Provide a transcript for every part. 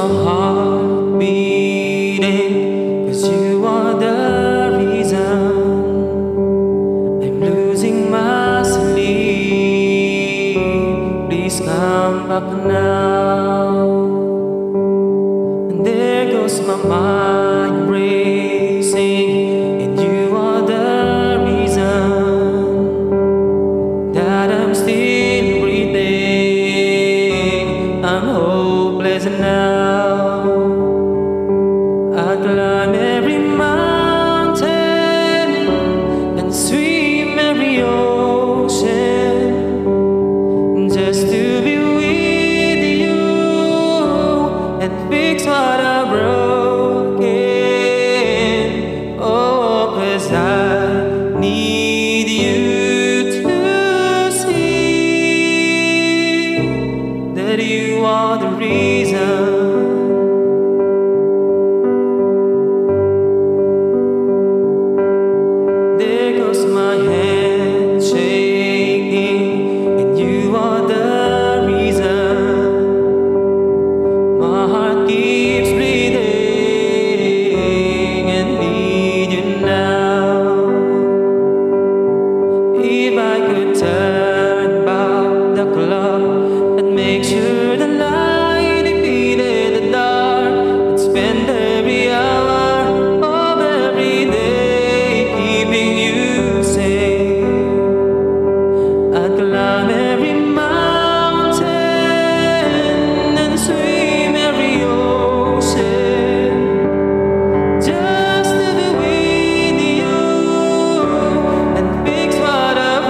my heart beating, 'cause you are the reason I'm losing my sleep. Please come back now. And there goes my mind racing, and you are the reason that I'm still breathing. I'm hopeless now. I climb every mountain and swim every ocean just to be with you and fix what I broken. Oh, 'cause I need you to see that you are the reason. There goes my hand shaking, and you are the reason. My heart keeps bleeding and need you now. If I could turn back the clock and make sure the light defeated the dark, and spend every hour of every day keeping you safe. I'd climb every mountain and swim every ocean just to be with you and fix what I've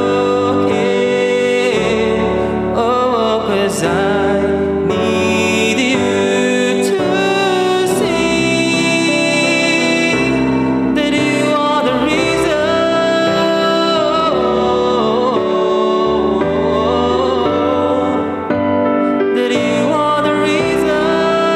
broken. Oh, 'cause I need you to see that you are the reason. That you are the reason.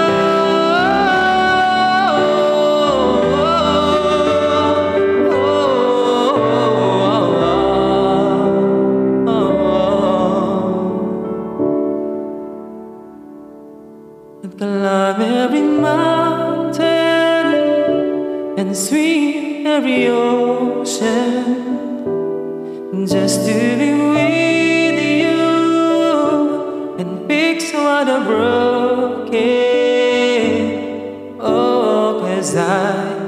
I'd climb every mountain and swim every ocean just to be with you and fix what I broken. Oh, 'cause I